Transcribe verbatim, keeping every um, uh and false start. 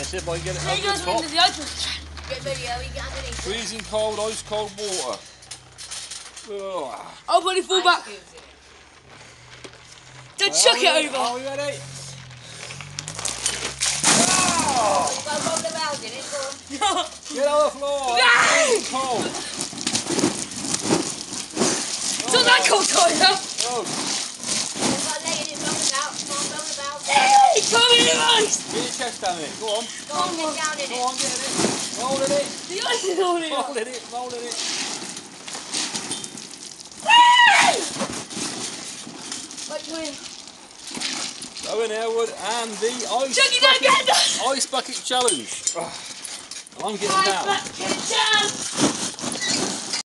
Let's see if I can get it There you over go, the top. into the open. Get video, you get underneath. Freezing cold, ice cold water. Oh. I'll probably fall back. Then chuck it over. Are we ready? Oh, you got to roll around in it, go on. Get on the floor. No! Freezing cold. It's not that cold, Tyler. Oh. You've got to lay it, roll about, come on, roll about. Hey, come in the ice. Get your chest down in it. Go on. Go on, get down in Go it. on, get in it. Roll in it. The ice is all in it. Roll in it. Roll in it. Like, win. Owen Airwood and the ice Chuck it down, bucket, get it down. ice bucket challenge. Oh, I'm getting Ice down. bucket challenge.